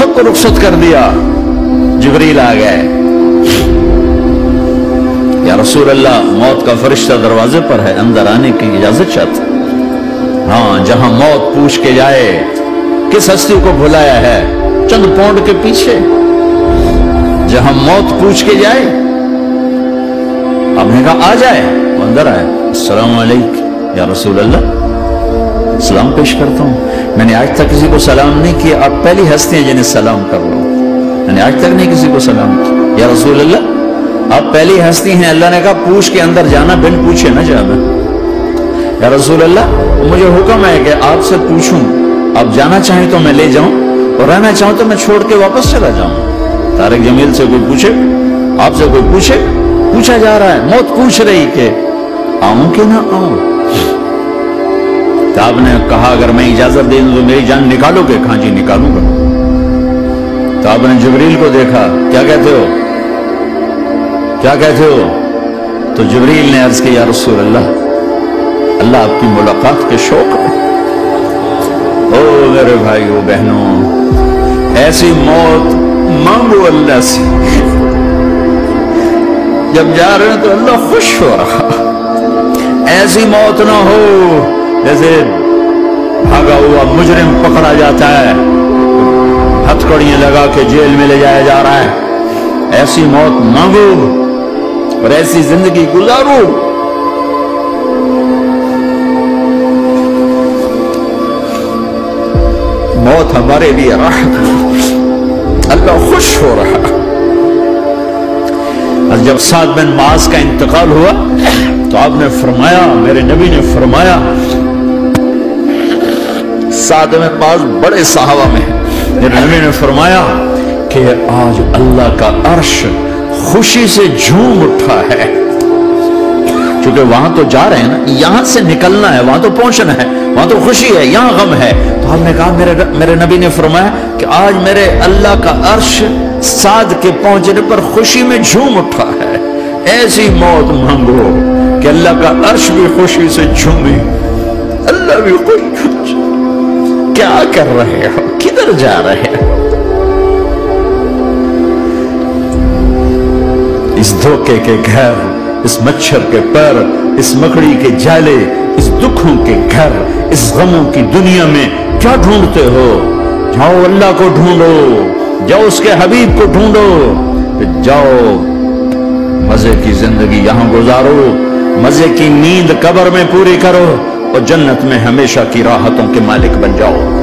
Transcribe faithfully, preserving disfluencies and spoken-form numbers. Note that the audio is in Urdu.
سب کو رخصت کر دیا. جبریل آ گئے. یا رسول اللہ موت کا فرشتہ دروازے پر ہے, اندر آنے کی اجازت چاہتا. ہاں, جہاں موت پوچھ کے جائے کس ہستی کو بھلایا ہے, چند پونڈ کے پیچھے جہاں موت پوچھ کے جائے. آپ نے کہا آ جائے, وہ اندر آئے. السلام علیکم یا رسول اللہ, سلام پیش کرتا ہوں. میں نے آج تک کسی کو سلام نہیں کیا, آپ پہلی ہستی ہیں جنہیں سلام کر رہا ہوں. میں نے آج تک نہیں کسی کو سلام کیا. یا رسول اللہ آپ پہلی ہستی ہیں. اللہ نے کہا پوچھ کے اندر جانا, بن پوچھے نہ جانا. یا رسول اللہ مجھے حکم ہے کہ آپ سے پوچھوں, آپ جانا چاہیں تو میں لے جاؤں, اور رہنا چاہوں تو میں چھوڑ کے واپس چلا جاؤں. طارق جمیل سے کوئی پوچھے, آپ سے کوئی پوچھے, پوچھا جا رہا ہے. موت پوچھ رہی کہ آؤں کہ نہ آؤں. تو آپ نے کہا اگر میں اجازت دے دوں تو میری جان نکالو گے؟ کہاں جی نکالوں گا. تو آپ نے جبریل کو دیکھا, کیا کہتے ہو کیا کہتے ہو تو جبریل نے عرض کی یا رسول اللہ اللہ آپ کی ملاقات کے شوق ہے. او میرے بھائیو بہنوں, ایسی موت مانگو اللہ سے. جب جا رہے ہیں تو اللہ خوش ہو رہا. ایسی موت نہ ہو جیسے بھاگا ہوا مجرم پکڑا جاتا ہے, ہتھکڑیاں لگا کے جیل میں لے جایا جا رہا ہے. ایسی موت مانگو اور ایسی زندگی گزارو. موت ہمارے لیے راحت, اللہ خوش ہو رہا. جب سعد بن معاذ کا انتقال ہوا تو آپ نے فرمایا, میرے نبی نے فرمایا, سعد بن معاذ بڑے صحابہ میں, میرے نبی نے فرمایا کہ آج اللہ کا عرش خوشی سے جھوم اٹھا ہے. چونکہ وہاں تو جا رہے ہیں نا, یہاں سے نکلنا ہے, وہاں تو پہنچنا ہے, وہاں تو خوشی ہے, یہاں غم ہے. تو آپ نے کہا, میرے میرے نبی نے فرمایا کہ آج میرے اللہ کا عرش سعد کے پہنچنے پر خوشی میں جھوم اٹھا ہے. ایسی موت مانگو کہ اللہ کا عرش بھی خوشی سے جھومے, اللہ بھی خوش. کیا کر رہے ہو, کدھر جا رہے ہو؟ اس دھوکے کے گھر, اس مچھر کے پر, اس مکڑی کے جالے, اس دکھوں کے گھر, اس غموں کی دنیا میں کیا ڈھونڈتے ہو؟ جاؤ اللہ کو ڈھونڈو, جاؤ اس کے حبیب کو ڈھونڈو, جاؤ مزے کی زندگی یہاں گزارو, مزے کی نیند قبر میں پوری کرو, اور جنت میں ہمیشہ کی راحتوں کے مالک بن جاؤ.